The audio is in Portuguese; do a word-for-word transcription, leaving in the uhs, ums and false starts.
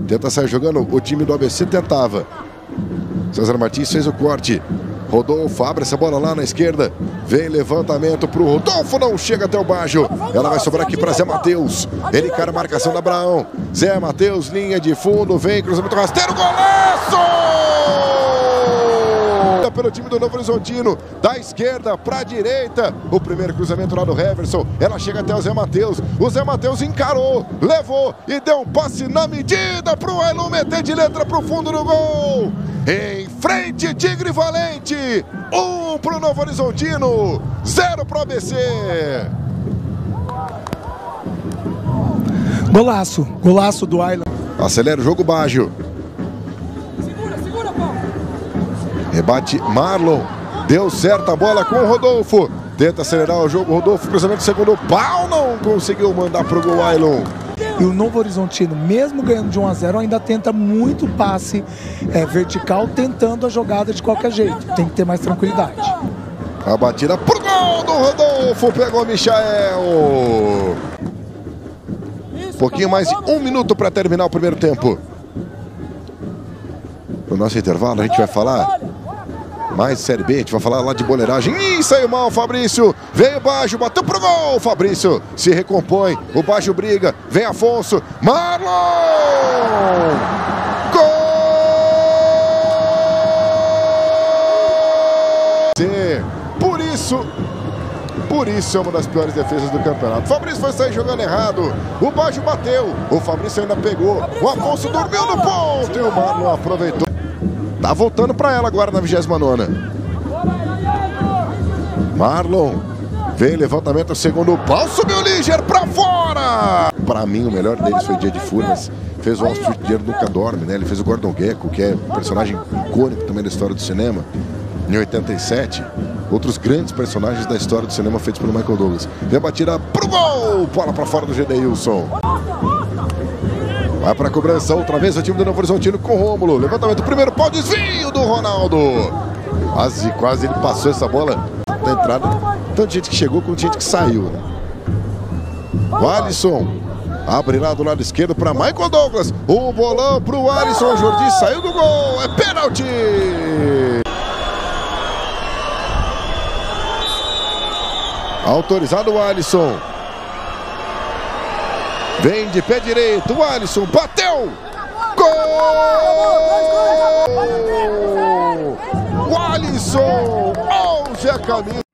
Tenta sair jogando, o time do A B C tentava. César Martins fez o corte. Rodolfo abre essa bola lá na esquerda. Vem levantamento pro Rodolfo, não chega até o Baggio. Ela vai sobrar aqui para Zé Matheus. Ele cara a marcação da Abraão. Zé Matheus, linha de fundo, vem, cruzamento rasteiro, golaço! Pelo time do Novo Horizontino, da esquerda para a direita. O primeiro cruzamento lá do Heverson. Ela chega até o Zé Matheus. O Zé Matheus encarou, levou e deu um passe na medida para o Ailon meter de letra para o fundo do gol. Em frente, Tigre Valente. Um para o Novo Horizontino, zero para o A B C. Golaço, golaço do Ailon. Acelera o jogo, Baggio. Rebate Marlon. Deu certo a bola com o Rodolfo. Tenta acelerar o jogo, Rodolfo. Cruzamento segundo pau. Não conseguiu mandar pro gol, Ailon. E o Novo Horizontino, mesmo ganhando de um a zero, ainda tenta muito passe é, vertical, tentando a jogada de qualquer jeito. Tem que ter mais tranquilidade. A batida pro gol do Rodolfo. Pegou o Michael. Um pouquinho mais de um minuto para terminar o primeiro tempo. No nosso intervalo a gente vai falar mais de Série B, a gente vai falar lá de boleiragem. Ih, saiu mal o Fabrício. Veio o Baggio, bateu pro gol. O Fabrício se recompõe. O Baggio briga. Vem Afonso. Marlon! Gol! Por isso, por isso é uma das piores defesas do campeonato. O Fabrício foi sair jogando errado. O Baggio bateu. O Fabrício ainda pegou. O Afonso dormiu no ponto. E o Marlon aproveitou. Tá voltando para ela agora na vigésima nona. Marlon. Vem levantamento, segundo pau. Subiu o Liger para fora. Para mim o melhor deles foi Dia de Fúria, mas fez o Wall Street Dinheiro Nunca Dorme, né? Ele fez o Gordon Gekko, que é um personagem icônico também da história do cinema. Em oitenta e sete. Outros grandes personagens da história do cinema feitos pelo Michael Douglas. Vem a batida pro gol. Bola para fora do Gedeilson. Vai para a cobrança outra vez o time do Novo Horizontino com o Rômulo. Levantamento, primeiro pau, desvio do Ronaldo. Quase, quase ele passou essa bola da entrada. Tanta gente que chegou com gente que saiu, né? O Alisson abre lá do lado esquerdo para Michael Douglas. O bolão para o Alisson. O Jordi saiu do gol. É pênalti. Autorizado o Alisson. Vem de pé direito, o Alisson bateu! Gol! O Alisson, onze a caminho.